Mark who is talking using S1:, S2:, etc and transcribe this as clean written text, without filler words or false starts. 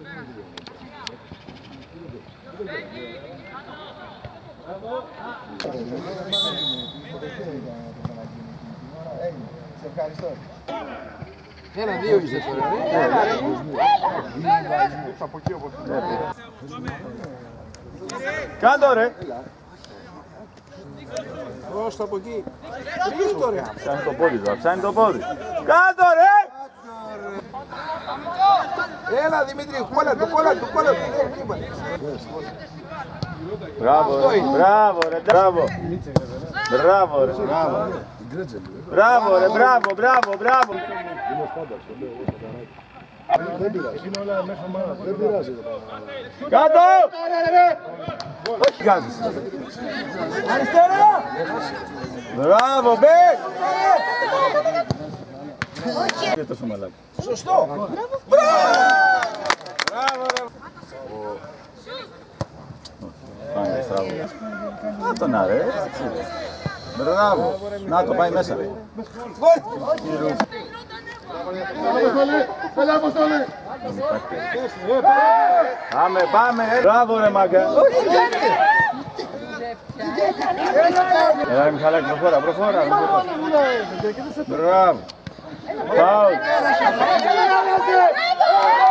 S1: Σε ευχαριστώ.
S2: 1-2 είσαι τώρα.
S1: Από εκεί όπως
S3: Κάντο ρε!
S2: Προς το από εκεί. Ρίχτω ρε.
S3: Ψάνει το πόδι τώρα, ψάνει το πόδι. Κάντο ρε!
S2: Έλα Δημήτρη, κόλλα του.
S3: Μπράβο ρε, μπράβο ρε, μπράβο. Μπράβο ρε, μπράβο.
S1: δεν πειράζει. Είναι όλα μέσα ομάδα. Δεν πειράζει.
S3: Κάτω! Όχι κάτω.
S2: Αριστερά!
S3: Μπράβο, μπε! Και τόσο μαλάκι.
S2: Σωστό!
S3: Μπράβο ρε! Πάμε στραβό. Να τον αρέ. Μπράβο. Να το πάει μέσα ρε. Πάμε. Μπράβο ρε μάγκα. Έλα ρε Μιχαλάκη, προχώρα. Μπράβο. Πάω.